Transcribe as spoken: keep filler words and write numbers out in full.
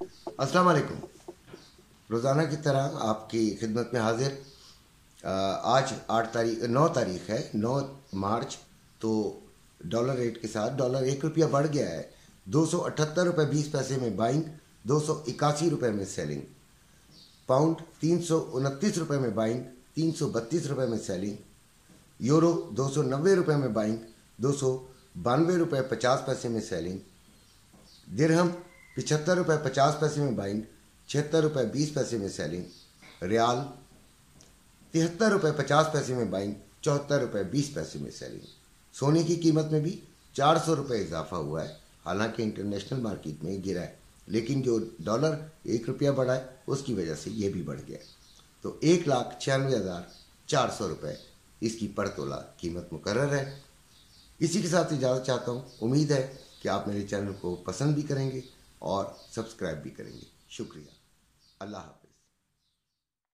अस्सलाम वालेकुम। रोज़ाना की तरह आपकी खिदमत में हाजिर। अ, आज आठ तारीख नौ तारीख है, नौ मार्च। तो डॉलर रेट के साथ डॉलर एक रुपया बढ़ गया है। दो सौ अठहत्तर रुपये बीस पैसे में बाइंग, दो सौ इक्यासी रुपये में सेलिंग। पाउंड तीन सौ उनतीस रुपये में बाइंग, तीन सौ बत्तीस रुपये में सेलिंग। यूरो दो सौ नब्बे रुपये में बाइंग, दो सौ बानवे रुपये पचास पैसे में सेलिंग। दिरहम पिछहत्तर रुपये पचास पैसे में बाइंग, छिहत्तर रुपये बीस पैसे में सेलिंग। रियाल तिहत्तर रुपये पचास पैसे में बाइंग, चौहत्तर रुपये बीस पैसे में सेलिंग। सोने की कीमत में भी चार सौ रुपये इजाफा हुआ है। हालांकि इंटरनेशनल मार्केट में गिरा है, लेकिन जो डॉलर एक रुपया बढ़ा है उसकी वजह से ये भी बढ़ गया है। तो एक लाख छियानवे हज़ार चार सौ रुपये इसकी पर तोला कीमत मुकर्रर है। इसी के साथ इजाज़त चाहता हूँ। उम्मीद है कि आप मेरे चैनल को पसंद भी करेंगे और सब्सक्राइब भी करेंगे। शुक्रिया। अल्लाह हाफ़िज़।